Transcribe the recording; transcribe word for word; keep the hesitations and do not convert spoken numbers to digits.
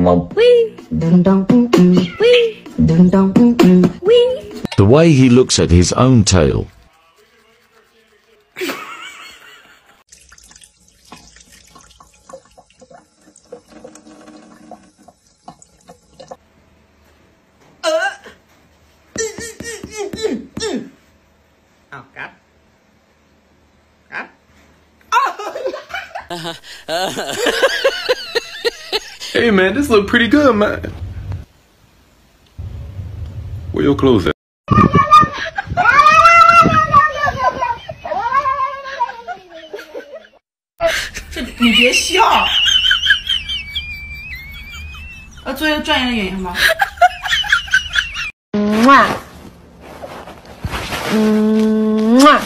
The way he looks at his own tail. Oh, God. God. Hey man, this look pretty good, man. Where your clothes at? 这你别笑，要做一个专业的演员吗？ 哇，嗯哇。